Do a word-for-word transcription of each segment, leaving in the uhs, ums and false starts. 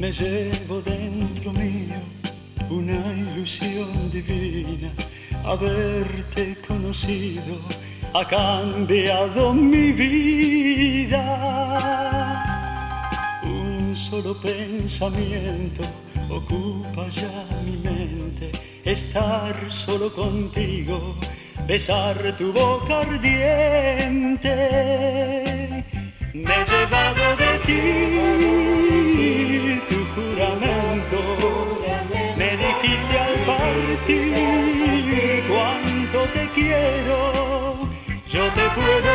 Me llevo dentro mío una ilusión divina. Haberte conocido ha cambiado mi vida. Un solo pensamiento ocupa ya mi mente: estar solo contigo, besar tu boca ardiente. Me he llevado de ti tu juramento, me dijiste al partir cuánto te quiero. Yo te puedo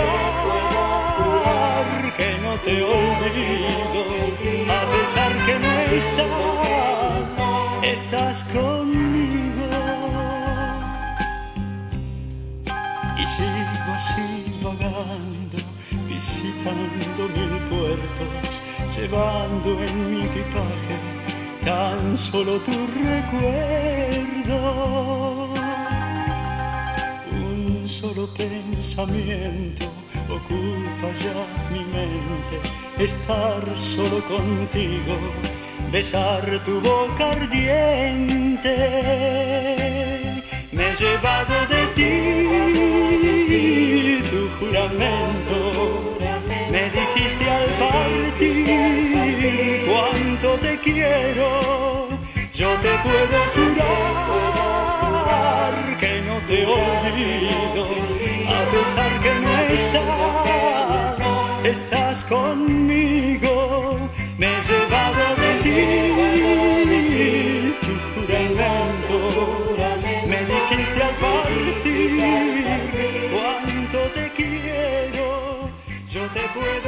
jurar que no te olvido, a pesar que no estás, estás conmigo. Y sigo así vagando, visitando mil puertos, llevando en mi equipaje tan solo tu recuerdo. Un solo pensamiento ocupa ya mi mente: estar solo contigo, besar tu boca ardiente. Me he llevado de ti tu juramento, me dijiste al partir cuánto te quiero. Yo te puedo jurar que no te olvido, a pesar que no estás, estás conmigo. Me he llevado de ti tu juramento, me dijiste al partir cuánto te quiero. Yo te puedo